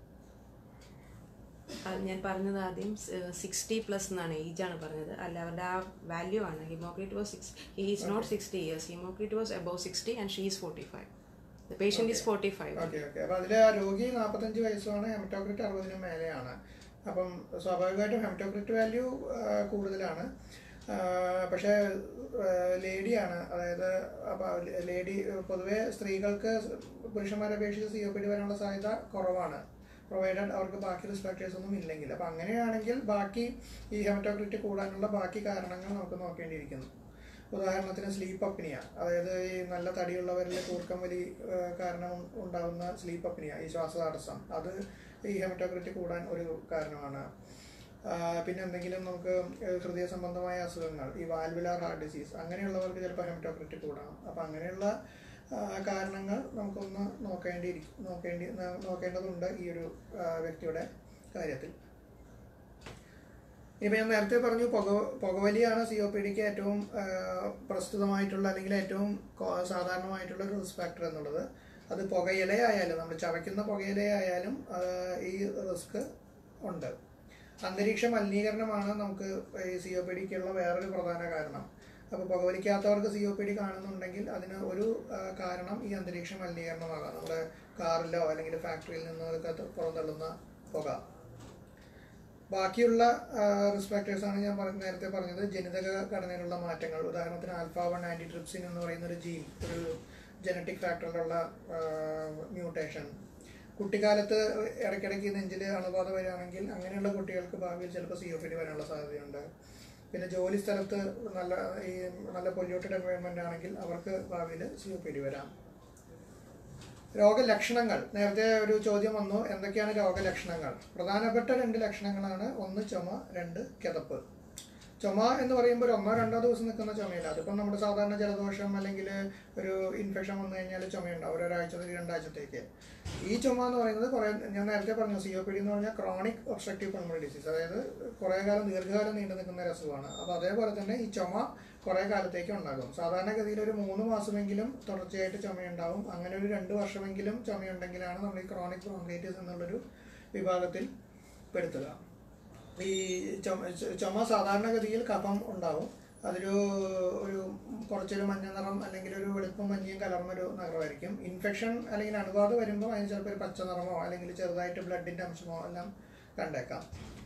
അത് ഞാൻ പറഞ്ഞത് ആദ്യം 60+ എന്നാണ്, ഏജാണ് പറഞ്ഞത്. അല്ല, അവരുടെ ആ വാല്യൂ ആണ്. Haematocrit was he is not 60 years. Haematocrit was above 60 and she is 45. The patient is 45. അപ്പോൾ അതിൽ ആ രോഗി 45 വയസ്സാണ്, ഹെമറ്റോക്രിറ്റ് 60-ന് മേലെയാണ്. അപ്പം സ്വാഭാവികമായിട്ടും ഹെമറ്റോക്രിറ്റ് വാല്യൂ കൂടുതലാണ്. പക്ഷേ ലേഡിയാണ്, അതായത് അപ്പോൾ ലേഡി പൊതുവെ സ്ത്രീകൾക്ക് പുരുഷന്മാരെ അപേക്ഷിച്ച് COPD വരാനുള്ള സാധ്യത കുറവാണ്, പ്രൊവൈഡഡ് അവർക്ക് ബാക്കി റിസ്ക് ഫാക്ടേഴ്സ് ഒന്നും ഇല്ലെങ്കിൽ. അപ്പോൾ അങ്ങനെയാണെങ്കിൽ ബാക്കി ഈ ഹെമറ്റോക്രിറ്റ് കൂടാനുള്ള ബാക്കി കാരണങ്ങൾ നമുക്ക് നോക്കേണ്ടിയിരിക്കുന്നു. ഉദാഹരണത്തിന് സ്ലീപ്പ് അപ്നിയ, അതായത് ഈ നല്ല തടിയുള്ളവരിൽ കൂർക്കം വലി കാരണം ഉണ്ടാകുന്ന സ്ലീപ്പ് അപ്നിയ, ഈ ശ്വാസതടസ്സം, അത് ഈ ഹെമറ്റോക്രിറ്റ് കൂടാൻ ഒരു കാരണമാണ്. പിന്നെ എന്തെങ്കിലും നമുക്ക് ഹൃദയ സംബന്ധമായ അസുഖങ്ങൾ, ഈ വാൽവുലാർ ഹാർട്ട് ഡിസീസ്, അങ്ങനെയുള്ളവർക്ക് ചിലപ്പോൾ ഹെമറ്റോക്രിറ്റ് കൂടാം. അപ്പോൾ അങ്ങനെയുള്ള കാരണങ്ങൾ നമുക്കൊന്ന് നോക്കേണ്ടതുണ്ട് ഈ ഒരു വ്യക്തിയുടെ കാര്യത്തിൽ. ഇപ്പം ഞാൻ നേരത്തെ പറഞ്ഞു പുകവലിയാണ് COPDക്ക് ഏറ്റവും പ്രസ്തുതമായിട്ടുള്ള അല്ലെങ്കിൽ ഏറ്റവും സാധാരണമായിട്ടുള്ള ഒരു റിസ്ക് ഫാക്ടർ എന്നുള്ളത്. അത് പുകയിലയായാലും നമ്മൾ ചവയ്ക്കുന്ന പുകയിലയായാലും ഈ റിസ്ക് ഉണ്ട്. അന്തരീക്ഷ മലിനീകരണമാണ് നമുക്ക് ഈ COPDക്കുള്ള വേറൊരു പ്രധാന കാരണം. അപ്പോൾ പുകവലിക്കാത്തവർക്ക് COPD കാണുന്നുണ്ടെങ്കിൽ അതിന് ഒരു കാരണം ഈ അന്തരീക്ഷ മലിനീകരണമാകാം. നമ്മുടെ കാറിലോ അല്ലെങ്കിൽ ഫാക്ടറിയിൽ നിന്നൊക്കെ പുറന്തള്ളുന്ന പുക. ബാക്കിയുള്ള റിസ്ക് ഫാക്ടേഴ്സാണ് ഞാൻ നേരത്തെ പറഞ്ഞത്. ജനിതക ഘടനയിലുള്ള മാറ്റങ്ങൾ, ഉദാഹരണത്തിന് alpha-1 ആൻറ്റിട്രിപ്സിൻ എന്ന് പറയുന്ന ഒരു ജീൻ, ഒരു ജനറ്റിക് ഫാക്ടറിലുള്ള മ്യൂട്ടേഷൻ. കുട്ടിക്കാലത്ത് ഇടയ്ക്കിടയ്ക്ക് നെഞ്ചിൽ അണുബാധ വരികയാണെങ്കിൽ അങ്ങനെയുള്ള കുട്ടികൾക്ക് ഭാവിയിൽ ചിലപ്പോൾ COPD വരാനുള്ള സാധ്യതയുണ്ട്. പിന്നെ ജോലി സ്ഥലത്ത് നല്ല പൊല്യൂട്ടഡ് എൻവയോൺമെൻ്റ് ആണെങ്കിൽ അവർക്ക് ഭാവിയിൽ COPD വരാം. രോഗലക്ഷണങ്ങൾ, നേരത്തെ ഒരു ചോദ്യം വന്നു, എന്തൊക്കെയാണ് രോഗലക്ഷണങ്ങൾ? പ്രധാനപ്പെട്ട 2 ലക്ഷണങ്ങളാണ്. ഒന്ന് ചുമ, 2 കിതപ്പ്. ചുമ എന്ന് പറയുമ്പോൾ 1-2 ദിവസം നിൽക്കുന്ന ചുമയില്ല. അതിപ്പം നമ്മുടെ സാധാരണ ജലദോഷം അല്ലെങ്കിൽ ഒരു ഇൻഫെക്ഷൻ വന്നു കഴിഞ്ഞാൽ ചുമയുണ്ടാവും ഒരാഴ്ച 2 ആഴ്ചത്തേക്ക്. ഈ ചുമ എന്ന് പറയുന്നത് ഞാൻ നേരത്തെ പറഞ്ഞു, COPD എന്ന് പറഞ്ഞാൽ ക്രോണിക് ഒബ്സ്ട്രക്റ്റീവ് പൾമണറി ഡിസീസ്, അതായത് ദീർഘകാലം നീണ്ടു നിൽക്കുന്ന ഒരു അസുഖമാണ്. അപ്പോൾ അതേപോലെ തന്നെ ഈ ചുമ കുറേ കാലത്തേക്ക് ഉണ്ടാകും. സാധാരണഗതിയിൽ ഒരു 3 മാസമെങ്കിലും തുടർച്ചയായിട്ട് ചുമയുണ്ടാവും. അങ്ങനെ ഒരു 2 വർഷമെങ്കിലും ചുമയുണ്ടെങ്കിലാണ് നമ്മൾ ഈ ക്രോണിക് ബ്രോങ്കൈറ്റിസ് എന്നുള്ളൊരു വിഭാഗത്തിൽ പെടുത്തുക. ഈ ചുമ സാധാരണഗതിയിൽ കഫം ഉണ്ടാവും. അതൊരു കുറച്ചൊരു മഞ്ഞ നിറം അല്ലെങ്കിൽ ഒരു വെളുപ്പും മഞ്ഞയും കലർന്നൊരു നിറമായിരിക്കും. ഇൻഫെക്ഷൻ അല്ലെങ്കിൽ അണുബാധ വരുമ്പോൾ അതിന് ചിലപ്പോൾ ഒരു പച്ച നിറമോ അല്ലെങ്കിൽ ചെറുതായിട്ട് ബ്ലഡിൻ്റെ അംശമോ എല്ലാം കണ്ടേക്കാം.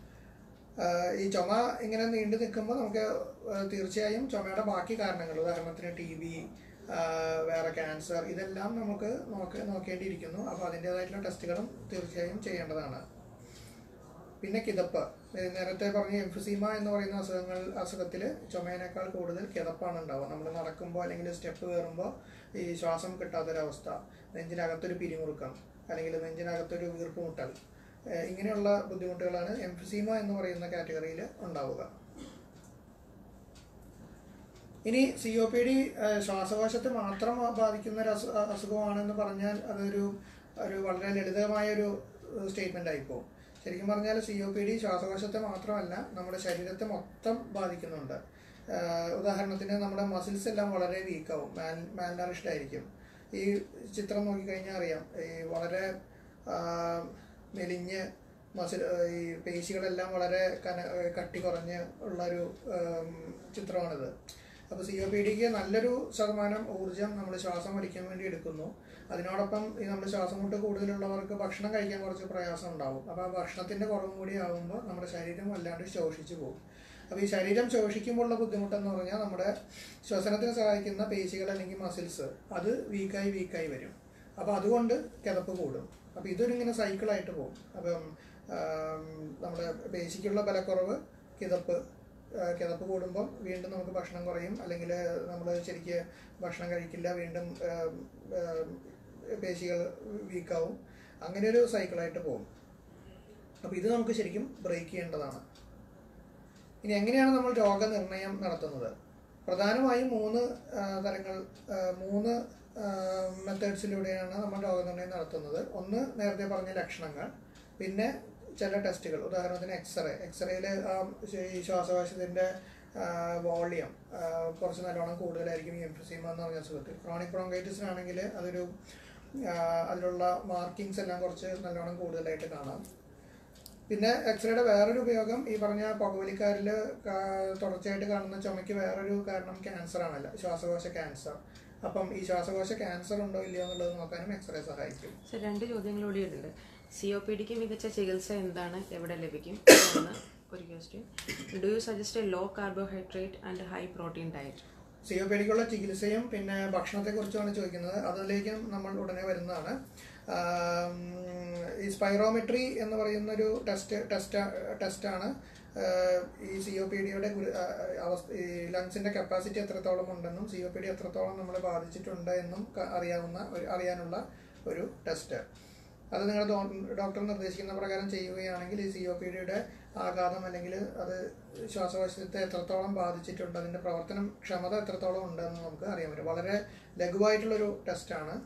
ഈ ചുമ ഇങ്ങനെ നീണ്ടു നിൽക്കുമ്പോൾ നമുക്ക് തീർച്ചയായും ചുമയുടെ ബാക്കി കാരണങ്ങൾ, ഉദാഹരണത്തിന് TB, വേറെ ക്യാൻസർ, ഇതെല്ലാം നമുക്ക് നോക്കേണ്ടിയിരിക്കുന്നു. അപ്പോൾ അതിൻ്റേതായിട്ടുള്ള ടെസ്റ്റുകളും തീർച്ചയായും ചെയ്യേണ്ടതാണ്. പിന്നെ കിതപ്പ്, നേരത്തെ പറഞ്ഞ എംഫിസീമ എന്ന് പറയുന്ന അസുഖത്തിൽ ചുമയേക്കാൾ കൂടുതൽ കിതപ്പാണ് ഉണ്ടാവുക. നമ്മൾ നടക്കുമ്പോൾ അല്ലെങ്കിൽ സ്റ്റെപ്പ് കയറുമ്പോൾ ഈ ശ്വാസം കിട്ടാത്തൊരവസ്ഥ, നെഞ്ചിനകത്തൊരു പിരിമുറുക്കം അല്ലെങ്കിൽ നെഞ്ചിനകത്തൊരു വീർപ്പുമുട്ടൽ, ഇങ്ങനെയുള്ള ബുദ്ധിമുട്ടുകളാണ് എംഫിസീമ എന്ന് പറയുന്ന കാറ്റഗറിയിൽ ഉണ്ടാവുക. ഇനി COPD ശ്വാസകോശത്തെ മാത്രം ബാധിക്കുന്ന ഒരു അസുഖമാണെന്ന് പറഞ്ഞാൽ അതൊരു വളരെ ലളിതമായൊരു സ്റ്റേറ്റ്മെൻ്റ് ആയിപ്പോവും. ശരിക്കും പറഞ്ഞാൽ COPD ശ്വാസകോശത്തെ മാത്രമല്ല നമ്മുടെ ശരീരത്തെ മൊത്തം ബാധിക്കുന്നുണ്ട്. ഉദാഹരണത്തിന് നമ്മുടെ മസിൽസ് എല്ലാം വളരെ വീക്കാവും, മാൽനറിഷ്ഡ് ആയിരിക്കും. ഈ ചിത്രം നോക്കിക്കഴിഞ്ഞാൽ അറിയാം, ഈ വളരെ മെലിഞ്ഞ് ഈ പേശികളെല്ലാം വളരെ കട്ടി കുറഞ്ഞ് ഉള്ളൊരു ചിത്രമാണിത്. അപ്പോൾ COPDക്ക് നല്ലൊരു ശതമാനം ഊർജം നമ്മൾ ശ്വാസം വലിക്കാൻ വേണ്ടി എടുക്കുന്നു. അതിനോടൊപ്പം ഈ നമ്മൾ ശ്വാസമുട്ട് കൂടുതലുള്ളവർക്ക് ഭക്ഷണം കഴിക്കാൻ കുറച്ച് പ്രയാസം ഉണ്ടാവും. അപ്പോൾ ആ ഭക്ഷണത്തിൻ്റെ കുറവും കൂടി ആകുമ്പോൾ നമ്മുടെ ശരീരം വല്ലാണ്ട് ശോഷിച്ചു പോകും. അപ്പോൾ ഈ ശരീരം ശോഷിക്കുമ്പോഴുള്ള ബുദ്ധിമുട്ടെന്ന് പറഞ്ഞാൽ നമ്മുടെ ശ്വസനത്തിന് സഹായിക്കുന്ന പേശികൾ അല്ലെങ്കിൽ മസിൽസ് അത് വീക്കായി വരും. അപ്പോൾ അതുകൊണ്ട് കിതപ്പ് കൂടും. അപ്പോൾ ഇതൊരിങ്ങനെ സൈക്കിളായിട്ട് പോകും. അപ്പം നമ്മുടെ പേശിക്കുള്ള ബലക്കുറവ്, കിതപ്പ് കൂടുമ്പം വീണ്ടും നമുക്ക് ഭക്ഷണം കുറയും, അല്ലെങ്കിൽ നമ്മൾ ശരിക്ക് ഭക്ഷണം കഴിക്കില്ല, വീണ്ടും പേശികൾ വീക്കാവും. അങ്ങനെ ഒരു സൈക്കിളായിട്ട് പോകും. അപ്പോൾ ഇത് നമുക്ക് ശരിക്കും ബ്രേക്ക് ചെയ്യേണ്ടതാണ്. ഇനി എങ്ങനെയാണ് നമ്മൾ രോഗനിർണയം നടത്തുന്നത്? പ്രധാനമായും മൂന്ന് മെത്തേഡ്സിലൂടെയാണ് നമ്മൾ രോഗനിർണയം നടത്തുന്നത്. ഒന്ന് നേരത്തെ പറഞ്ഞ ലക്ഷണങ്ങൾ, പിന്നെ ചില ടെസ്റ്റുകൾ, ഉദാഹരണത്തിന് എക്സ്റേയിൽ ഈ ശ്വാസകോശത്തിൻ്റെ വോളിയം കുറച്ച് നല്ലോണം കൂടുതലായിരിക്കും ഈ എംഫിസീമ എന്ന് പറഞ്ഞ അസുഖത്തിൽ. ക്രോണിക് ബ്രോങ്കൈറ്റിസിനാണെങ്കിൽ അതിലുള്ള മാർക്കിങ്സ് എല്ലാം കുറച്ച് നല്ലോണം കൂടുതലായിട്ട് കാണാം. പിന്നെ എക്സ്റേയുടെ വേറൊരു ഉപയോഗം, ഈ പറഞ്ഞ പുകവലിക്കാരിൽ തുടർച്ചയായിട്ട് കാണുന്ന ചുമയ്ക്ക് വേറൊരു കാരണം ക്യാൻസറാണല്ലോ, ശ്വാസകോശ ക്യാൻസർ. അപ്പം ഈ ശ്വാസകോശ ക്യാൻസർ ഉണ്ടോ ഇല്ലയോ എന്നുള്ളത് നോക്കാനും എക്സ്റേ സഹായിക്കും. രണ്ട് ചോദ്യങ്ങളൂടെ ഉണ്ട്. COPDക്ക് മികച്ച ചികിത്സ എന്താണ്, എവിടെ ലഭിക്കും? ഒരു question. Do you suggest a low carbohydrate and high protein diet? COPDക്കുള്ള ചികിത്സയും പിന്നെ ഭക്ഷണത്തെക്കുറിച്ചുമാണ് ചോദിക്കുന്നത്. അതിലേക്കും നമ്മൾ ഉടനെ വരുന്നതാണ്. ഈ സ്പൈറോമെട്രി എന്ന് പറയുന്നൊരു ടെസ്റ്റാണ് ഈ COPDയുടെ ഈ ലങ്സിൻ്റെ കപ്പാസിറ്റി എത്രത്തോളം ഉണ്ടെന്നും COPD എത്രത്തോളം നമ്മളെ ബാധിച്ചിട്ടുണ്ട് എന്നും അറിയാനുള്ള ഒരു ടെസ്റ്റ്. അത് നിങ്ങൾ ഡോക്ടർ നിർദ്ദേശിക്കുന്ന പ്രകാരം ചെയ്യുകയാണെങ്കിൽ ഈ COPDയുടെ ആഘാതം അല്ലെങ്കിൽ അത് ശ്വാസകോശത്തെ എത്രത്തോളം ബാധിച്ചിട്ടുണ്ട്, അതിൻ്റെ പ്രവർത്തനം ക്ഷമത എത്രത്തോളം ഉണ്ടെന്ന് നമുക്ക് അറിയാൻ പറ്റും. വളരെ ലഘുവായിട്ടുള്ളൊരു ടെസ്റ്റാണ്.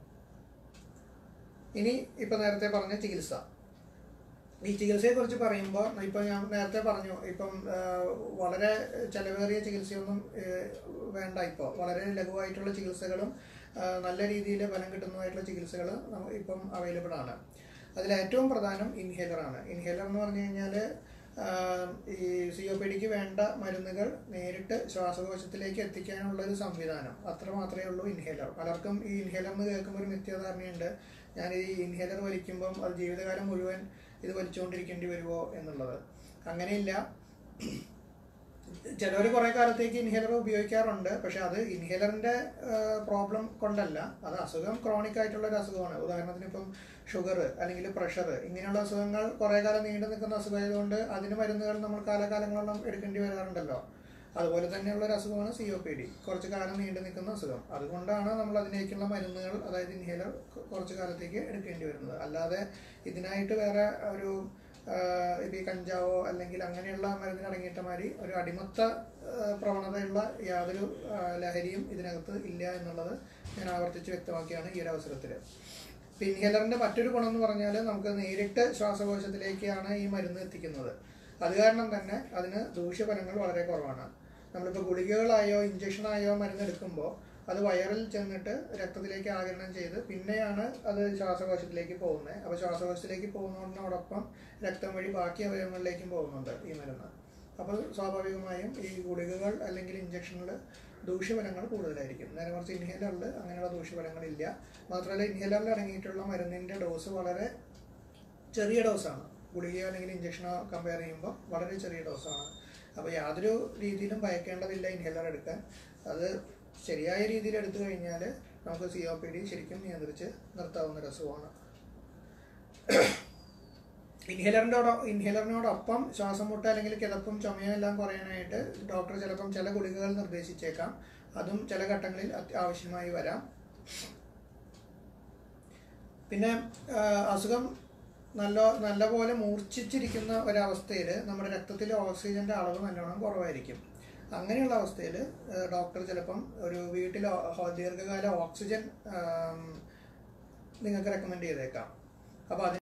ഇനി ഇപ്പം നേരത്തെ പറഞ്ഞ ചികിത്സ. ഈ ചികിത്സയെക്കുറിച്ച് പറയുമ്പോൾ ഇപ്പം ഞാൻ നേരത്തെ പറഞ്ഞു, ഇപ്പം വളരെ ചിലവേറിയ ചികിത്സയൊന്നും വേണ്ട. ഇപ്പോൾ വളരെ ലഘുവായിട്ടുള്ള ചികിത്സകളും നല്ല രീതിയിൽ ഫലം കിട്ടുന്നതായിട്ടുള്ള ചികിത്സകൾ ഇപ്പം അവൈലബിൾ ആണ്. അതിലേറ്റവും പ്രധാനം ഇൻഹേലറാണ്. ഇൻഹേലർ എന്ന് പറഞ്ഞു കഴിഞ്ഞാൽ ഈ COPDക്ക് വേണ്ട മരുന്നുകൾ നേരിട്ട് ശ്വാസകോശത്തിലേക്ക് എത്തിക്കാനുള്ളൊരു സംവിധാനം, അത്ര മാത്രമേ ഉള്ളൂ ഇൻഹേലർ. പലർക്കും ഈ ഇൻഹേലർ എന്ന് കേൾക്കുമ്പോൾ ഒരു മിഥ്യാധാരണയുണ്ട്, ഞാൻ ഈ ഇൻഹേലർ വലിക്കുമ്പം അത് ജീവിതകാലം മുഴുവൻ ഇത് വലിച്ചുകൊണ്ടിരിക്കേണ്ടി വരുമോ എന്നുള്ളത്. അങ്ങനെയില്ല. ചിലവർ കുറേ കാലത്തേക്ക് ഇൻഹേലർ ഉപയോഗിക്കാറുണ്ട്. പക്ഷെ അത് ഇൻഹേലറിൻ്റെ പ്രോബ്ലം കൊണ്ടല്ല, അത് അസുഖം ക്രോണിക് ആയിട്ടുള്ളൊരു അസുഖമാണ്. ഉദാഹരണത്തിന് ഇപ്പം ഷുഗർ അല്ലെങ്കിൽ പ്രഷർ, ഇങ്ങനെയുള്ള അസുഖങ്ങൾ കുറേ കാലം നീണ്ടു നിൽക്കുന്ന അസുഖമായതുകൊണ്ട് അതിന് മരുന്നുകൾ നമ്മൾ കാലകാലങ്ങളോളം എടുക്കേണ്ടി വരാറുണ്ടല്ലോ. അതുപോലെ തന്നെയുള്ളൊരു അസുഖമാണ് COPD, കുറച്ച് കാലം നീണ്ടു നിൽക്കുന്ന അസുഖം. അതുകൊണ്ടാണ് നമ്മൾ അതിലേക്കുള്ള മരുന്നുകൾ, അതായത് ഇൻഹേലർ, കുറച്ച് കാലത്തേക്ക് എടുക്കേണ്ടി വരുന്നത്. അല്ലാതെ ഇതിനായിട്ട് വേറെ ഒരു ഇത് കഞ്ചാവോ അല്ലെങ്കിൽ അങ്ങനെയുള്ള മരുന്നിന് അടങ്ങിയിട്ട മാതിരി ഒരു അടിമത്ത പ്രവണതയുള്ള യാതൊരു ലഹരിയും ഇതിനകത്ത് ഇല്ല എന്നുള്ളത് ഞാൻ ആവർത്തിച്ച് വ്യക്തമാക്കിയാണ് ഈ ഒരു അവസരത്തിൽ. ഇൻഹേലറിൻ്റെ മറ്റൊരു ഗുണം എന്ന് പറഞ്ഞാൽ നമുക്ക് നേരിട്ട് ശ്വാസകോശത്തിലേക്കാണ് ഈ മരുന്ന് എത്തിക്കുന്നത്. അത് കാരണം തന്നെ അതിന് ദൂഷ്യഫലങ്ങൾ വളരെ കുറവാണ്. നമ്മളിപ്പോൾ ഗുളികകളായോ ഇഞ്ചക്ഷനായോ മരുന്ന് എടുക്കുമ്പോൾ അത് വയറിൽ ചെന്നിട്ട് രക്തത്തിലേക്ക് ആഗിരണം ചെയ്ത് പിന്നെയാണ് അത് ശ്വാസകോശത്തിലേക്ക് പോകുന്നത്. അപ്പോൾ ശ്വാസകോശത്തിലേക്ക് പോകുന്നതിനോടൊപ്പം രക്തം വഴി ബാക്കി അവയവങ്ങളിലേക്കും പോകുന്നുണ്ട് ഈ മരുന്ന്. അപ്പോൾ സ്വാഭാവികമായും ഈ ഗുളികകൾ അല്ലെങ്കിൽ ഇഞ്ചക്ഷനിൽ ദൂഷ്യഫലങ്ങൾ കൂടുതലായിരിക്കും. നേരെ മറിച്ച് ഇൻഹേലറിൽ അങ്ങനെയുള്ള ദൂഷ്യഫലങ്ങളില്ല. മാത്രമല്ല ഇൻഹേലറിൽ അടങ്ങിയിട്ടുള്ള മരുന്നിൻ്റെ ഡോസ് വളരെ ചെറിയ ഡോസാണ്. ഗുളികയോ അല്ലെങ്കിൽ ഇഞ്ചക്ഷനോ കമ്പയർ ചെയ്യുമ്പോൾ വളരെ ചെറിയ ഡോസാണ്. അപ്പോൾ യാതൊരു രീതിയിലും ഭയക്കേണ്ടതില്ല ഇൻഹേലർ എടുക്കാൻ. അത് ശരിയായ രീതിയിൽ എടുത്തു കഴിഞ്ഞാൽ നമുക്ക് COPD ശരിക്കും നിയന്ത്രിച്ച് നിർത്താവുന്ന ഒരു അസുഖമാണ്. ഇൻഹേലറിനോടൊപ്പം ശ്വാസം മുട്ട അല്ലെങ്കിൽ കിതപ്പും ചുമയും എല്ലാം കുറയാനായിട്ട് ഡോക്ടർ ചിലപ്പം ചില ഗുളികകൾ നിർദ്ദേശിച്ചേക്കാം. അതും ചില ഘട്ടങ്ങളിൽ ആവശ്യമായി വരാം. പിന്നെ അസുഖം നല്ലപോലെ മൂർച്ഛിച്ചിരിക്കുന്ന ഒരവസ്ഥയിൽ നമ്മുടെ രക്തത്തിൽ ഓക്സിജൻ്റെ അളവ് നല്ലോണം കുറവായിരിക്കും. അങ്ങനെയുള്ള അവസ്ഥയിൽ ഡോക്ടർ ചിലപ്പം ഒരു വീട്ടിൽ ദീർഘകാല ഓക്സിജൻ നിങ്ങൾക്ക് റെക്കമെൻഡ് ചെയ്തേക്കാം. അപ്പോൾ